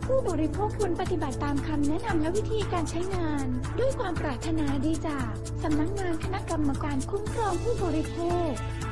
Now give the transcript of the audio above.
ผู้บริโภคควรปฏิบัติตามคำแนะนำและวิธีการใช้งาน ด้วยความปรารถนาดีจากสำนักงานคณะกรรมการคุ้มครองผู้บริโภค